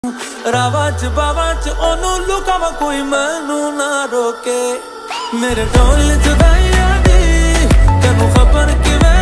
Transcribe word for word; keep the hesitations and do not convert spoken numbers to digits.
रावा च बावा च ओनू लुकावा कोई मैनू ना रोके मेरे ढोल जुदाइयां दी तेनू खबर किवें